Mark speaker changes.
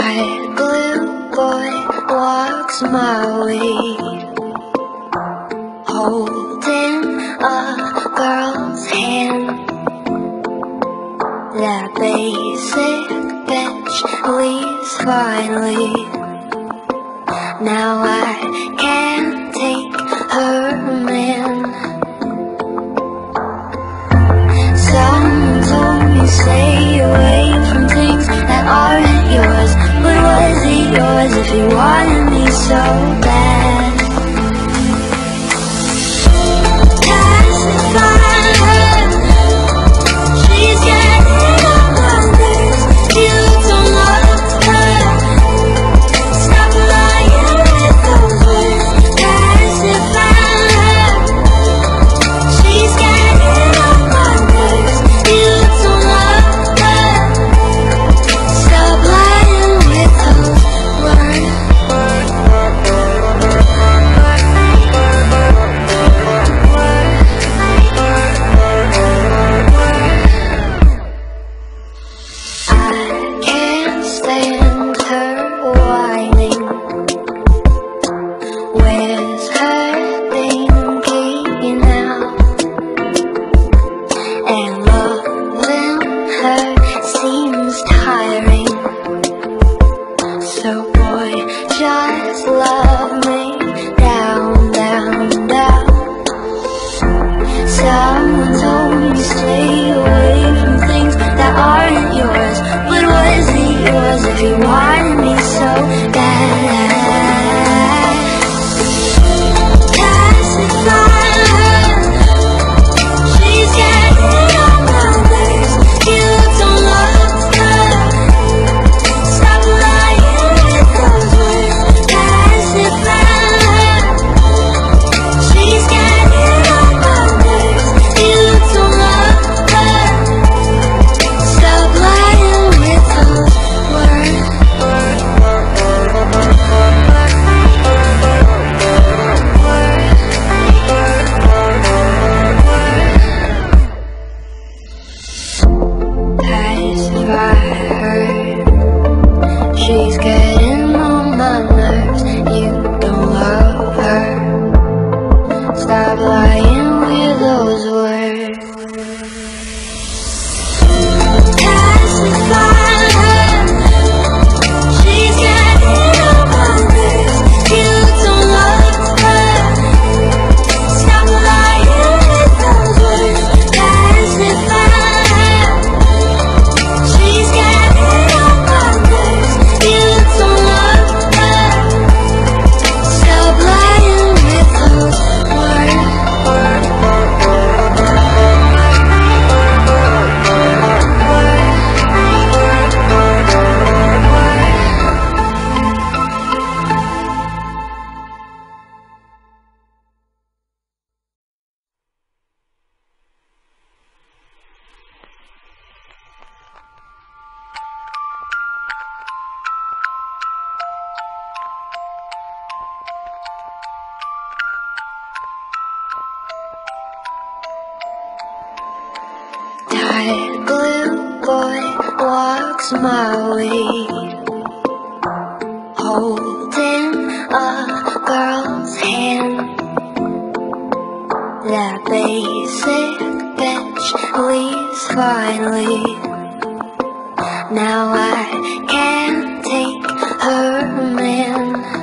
Speaker 1: Tired blue boy walks my way, holding a girl's hand. That basic bitch leaves finally. Now I can't take her man. Someone told me stay away from things that aren't yours. But was it yours if you wanted me so bad? Pacify her, she's getting on my nerves. You don't love her, stop lying with those words. Pacify her, she's getting on my nerves. You don't love her, stop lying with those words. I can't stand her whining. Where's her thinking now? And loving her seems tiring. So boy, just love me down, down, down. Someone told me to stay away from things that aren't yours. But was it yours if you wanted me so bad? Pacify her, she's getting on my nerves. You don't love her, stop lying with those words. Pacify her, she's getting on my nerves. You don't love her, stop lying with those words. Pacify her, she's getting on my nerves. You don't love her, stop lying with those words. Pacify her, she's getting on my nerves. You don't love her, stop lying with those words. Pacify her, she's getting on my nerves. You don't love her, stop lying with those words. Tired blue boy walks my way, holding a girl's hand. That basic bitch leaves finally. Now I can't take her man.